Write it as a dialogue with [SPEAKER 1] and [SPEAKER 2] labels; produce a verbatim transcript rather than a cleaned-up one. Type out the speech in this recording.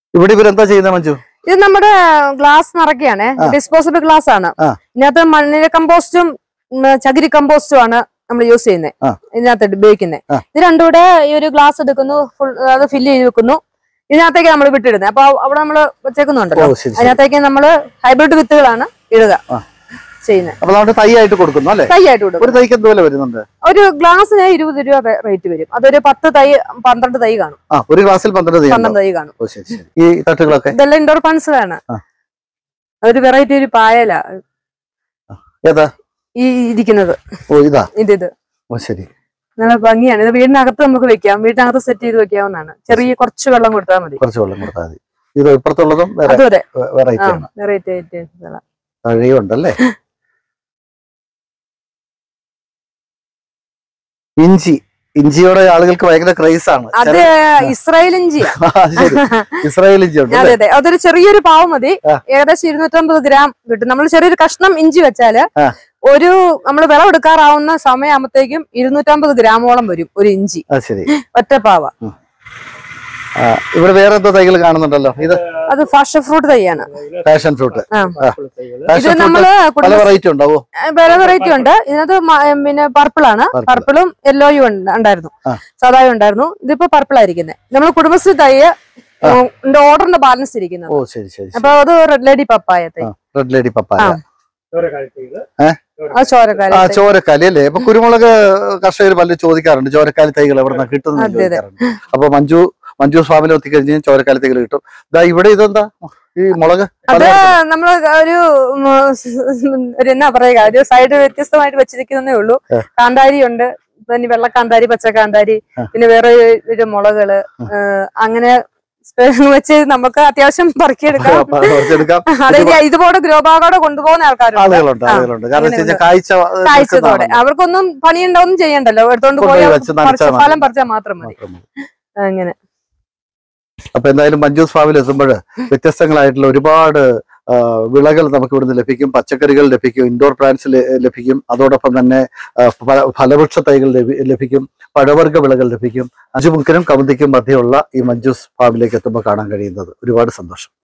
[SPEAKER 1] ഇവിടെ ഇവരെന്താ ചെയ്യുന്നത് മഞ്ജു?
[SPEAKER 2] ഇത് നമ്മുടെ ഗ്ലാസ് നിറയ്ക്കാണ്, ഡിസ്പോസിബിൾ ഗ്ലാസ് ആണ്. ഇതിനകത്ത് മണ്ണിര കമ്പോസ്റ്റും ചകിരി കമ്പോസ്റ്റും ആണ് നമ്മൾ യൂസ് ചെയ്യുന്നത്, ഇതിനകത്ത് ഉപയോഗിക്കുന്നത്. ഇത് രണ്ടും കൂടെ ഈ ഒരു ഗ്ലാസ് എടുക്കുന്നു, ഫുൾ അത് ഫില്ല് ചെയ്ത് വെക്കുന്നു, ഇതിനകത്തേക്ക് നമ്മൾ വിട്ടിടുന്നത്. അപ്പൊ അവിടെ നമ്മള് വെച്ചേക്കുന്നുണ്ടല്ലോ, അതിനകത്തേക്ക് നമ്മള് ഹൈബ്രിഡ് വിത്തുകളാണ് ഇടുക ചെയ്യുന്നത്.
[SPEAKER 1] തൈ ആയിട്ട് കൊടുക്കുന്നു അല്ലെ?
[SPEAKER 2] തൈ ആയിട്ട് കൊടുക്കും.
[SPEAKER 1] ഒരു തൈക്ക് എന്തുപോലെ വരുന്നുണ്ട്?
[SPEAKER 2] ഒരു ഗ്ലാസിന് ഇരുപത് രൂപ റേറ്റ് വരും. അതൊരു പത്ത് തൈ പന്ത്രണ്ട് തൈ കാണും.
[SPEAKER 1] ഒരു ഗ്ലാസിൽ പന്ത്രണ്ട്
[SPEAKER 2] പന്ത്രണ്ട് തൈ കാണും.
[SPEAKER 1] ഈ തട്ടുകളൊക്കെ
[SPEAKER 2] ഇതെല്ലാം ഇൻഡോർ പ്ലാന്റ്സിലാണ്. അതൊരു വെറൈറ്റി ഒരു പായല ഈ ഇരിക്കുന്നത്. ഇത് ഇത്
[SPEAKER 1] ശരി,
[SPEAKER 2] നല്ല ഭംഗിയാണ്. ഇത് വീടിനകത്ത് നമുക്ക് വെക്കാം, വീടിനകത്ത് സെറ്റ് ചെയ്ത് വെക്കാവുന്നതാണ്. ചെറിയ കുറച്ച് വെള്ളം കൊടുത്താൽ മതി.
[SPEAKER 1] കുറച്ച് വെള്ളം കൊടുത്താൽ മതി. ഇത് ഇപ്പുറത്തുള്ളതും
[SPEAKER 2] വെറൈറ്റി ആയിട്ട്
[SPEAKER 1] ഉണ്ടല്ലേ. ഇഞ്ചി, ഇഞ്ചിയോടെ ആളുകൾക്ക് ഭയങ്കര ക്രൈസ് ആണ്.
[SPEAKER 2] അത് ഇസ്രായേൽ ഇഞ്ചിയാ.
[SPEAKER 1] ഇസ്രായേൽ ഇഞ്ചി ഉണ്ട്.
[SPEAKER 2] അതെ അതെ, അതൊരു ചെറിയൊരു പാവ് മതി, ഏകദേശം ഇരുന്നൂറ്റമ്പത് ഗ്രാം കിട്ടും. നമ്മൾ ചെറിയൊരു കഷ്ണം ഇഞ്ചി വെച്ചാല് ഒരു നമ്മൾ വിളവെടുക്കാറാവുന്ന സമയമാകുമ്പോഴത്തേക്കും ഇരുന്നൂറ്റമ്പത് ഗ്രാമോളം വരും ഒരു ഇഞ്ചി, ഒറ്റപ്പാവ.
[SPEAKER 1] ഇവിടെ വേറെ എന്തോ തൈകൾ കാണുന്നുണ്ടല്ലോ? ഇത്
[SPEAKER 2] അത് പാഷൻ ഫ്രൂട്ട് തൈയാണ്.
[SPEAKER 1] പാഷൻ ഫ്രൂട്ട്
[SPEAKER 2] ഇത് നമ്മള്
[SPEAKER 1] പല വെറൈറ്റി ഉണ്ടാവോ?
[SPEAKER 2] പല വെറൈറ്റി ഉണ്ട്. ഇതിനകത്ത് പിന്നെ പർപ്പിളാണ്, പർപ്പിളും യെല്ലോയും ഉണ്ടായിരുന്നു, സാധായും ഉണ്ടായിരുന്നു. ഇതിപ്പോ പർപ്പിൾ ആയിരിക്കുന്നത്. നമ്മൾ കുടുംബശ്രീ തൈ ഓർഡറിന്റെ ബാലൻസ് ഇരിക്കുന്നത്. അപ്പൊ അത് റെഡ് ലേഡി പപ്പായ തൈ.
[SPEAKER 1] റെഡ് ലേഡി പപ്പായ
[SPEAKER 2] ചോരക്കാലി
[SPEAKER 1] അല്ലേ? അപ്പൊ കുരുമുളക് കർഷകർ പലരും ചോദിക്കാറുണ്ട് ചോരക്കാലി തൈകൾ എവിടെ കിട്ടുന്നത്. അപ്പൊ മഞ്ജു മഞ്ജു ഫാമിൽ എത്തിക്കഴിഞ്ഞാൽ ചോരക്കാലി തൈകൾ കിട്ടും. ഇതാ ഇവിടെ ഇതെന്താ ഈ മുളക്?
[SPEAKER 2] അത് നമ്മള് ഒരു എന്നാ പറയുക, ഒരു സൈഡ് വ്യത്യസ്തമായിട്ട് വെച്ചിരിക്കുന്നേ ഉള്ളൂ. കാന്താരി ഉണ്ട്, പിന്നെ വെള്ളക്കാന്താരി, പച്ചക്കാന്താരി, പിന്നെ വേറെ ഒരു മുളകള്, അങ്ങനെ വെച്ച് നമുക്ക് അത്യാവശ്യം പറക്കിയെടുക്കാം. അതായത് ഇതുപോലെ ഗ്രോബാഗോടെ കൊണ്ടുപോകുന്ന ആൾക്കാരുണ്ട്. കാഴ്ചത്തോടെ അവർക്കൊന്നും പണിയുണ്ടോന്നും ചെയ്യണ്ടല്ലോ, എടുത്തോണ്ട് പോയി ഫലം പറിച്ചാൽ മാത്രം മതി. അങ്ങനെ
[SPEAKER 1] അപ്പൊ എന്തായാലും മഞ്ജൂസ് ഫാമിൽ എത്തുമ്പോൾ വ്യത്യസ്തങ്ങളായിട്ടുള്ള ഒരുപാട് വിളകൾ നമുക്ക് ഇവിടുന്ന് ലഭിക്കും. പച്ചക്കറികൾ ലഭിക്കും, ഇൻഡോർ പ്ലാന്റ്സ് ലഭിക്കും, അതോടൊപ്പം തന്നെ ഫലവൃക്ഷ തൈകൾ ലഭിക്കും, പഴവർഗ്ഗ വിളകൾ ലഭിക്കും. അഞ്ചുമുക്കിനും കമുതിക്കും മധ്യയുള്ള ഈ മഞ്ജൂസ് ഫാമിലേക്ക് എത്തുമ്പോൾ കാണാൻ കഴിയുന്നത്. ഒരുപാട് സന്തോഷം.